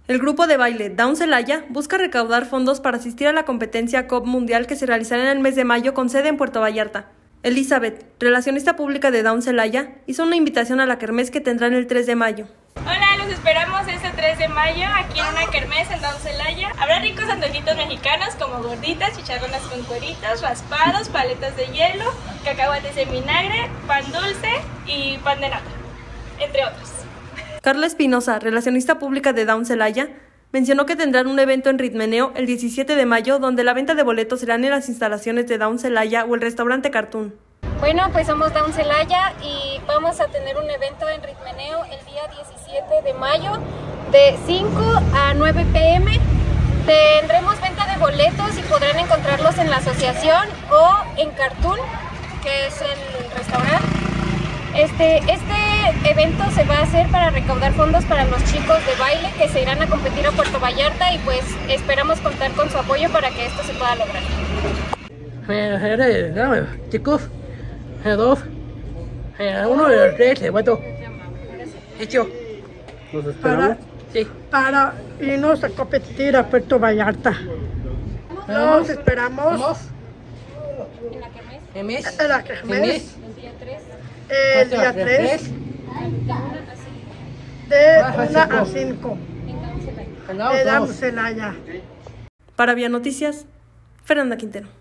El grupo de baile Down Celaya busca recaudar fondos para asistir a la competencia COP Mundial que se realizará en el mes de mayo con sede en Puerto Vallarta. Elizabeth, relacionista pública de Down Celaya, hizo una invitación a la kermés que tendrán el 3 de mayo. Hola, los esperamos este 3 de mayo aquí en una kermés en Down Celaya. Habrá ricos antojitos mexicanos como gorditas, chicharrones con cueritos, raspados, paletas de hielo, cacahuates en vinagre, pan dulce y pan de nata, entre otros. Carla Espinosa, relacionista pública de Down Celaya, mencionó que tendrán un evento en Ritmeneo el 17 de mayo donde la venta de boletos serán en las instalaciones de Down Celaya o el restaurante Cartoon. Bueno, pues somos Down Celaya y vamos a tener un evento en Ritmeneo el día 17 de mayo de 5 a 9 p.m. Tendremos venta de boletos y podrán encontrarlos en la asociación o en Cartoon, que es el restaurante. Este evento se va a hacer para recaudar fondos para los chicos de baile que se irán a competir a Puerto Vallarta y pues esperamos contar con su apoyo para que esto se pueda lograr. Chicos, 2, 1, 3, bueno, hecho. ¿Nos esperamos? Para irnos a competir a Puerto Vallarta. Nos esperamos en la kermés el día 3 de 1 a 5 de Down Celaya. Para Vía Noticias, Fernanda Quintero.